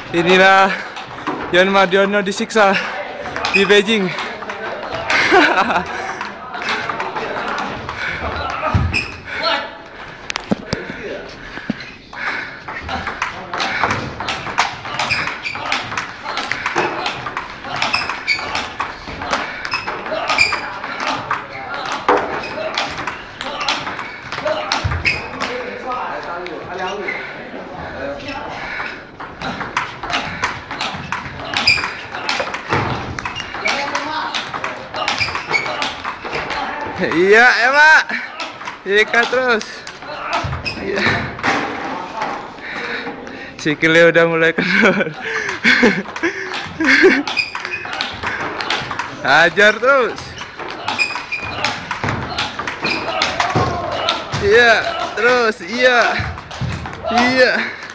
Inilah Yan Mardiono disiksa di Beijing. Iya, Emma. Ikat terus. Iya. Sikilnya udah mulai kendor. Hajar terus. Iya, terus. Iya. Iya.